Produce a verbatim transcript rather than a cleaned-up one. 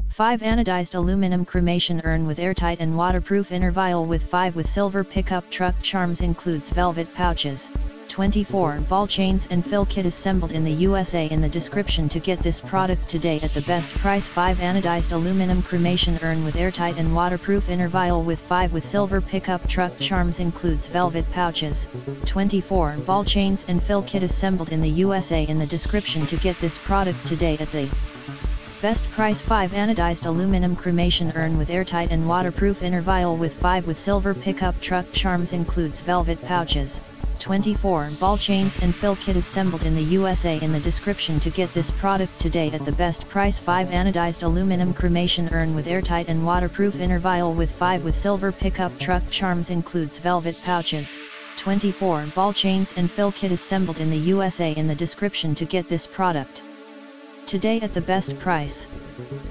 five Anodized aluminum cremation urn with airtight and waterproof inner vial with five with silver pickup truck charms, includes velvet pouches. twenty-four Ball chains and fill kit assembled in the U S A. In the description to get this product today at the best price. five Anodized aluminum cremation urn with airtight and waterproof inner vial with five with silver pickup truck charms, includes velvet pouches. twenty-four Ball chains and fill kit assembled in the U S A. In the description to get this product today at the best price. five Anodized aluminum cremation urn with airtight and waterproof inner vial with five with silver pickup truck charms, includes velvet pouches. twenty-four Ball chains and fill kit assembled in the U S A. In the description to get this product today at the best price. five Anodized aluminum cremation urn with airtight and waterproof inner vial with five with silver pickup truck charms, includes velvet pouches. twenty-four Ball chains and fill kit assembled in the U S A. In the description to get this product today at the best price.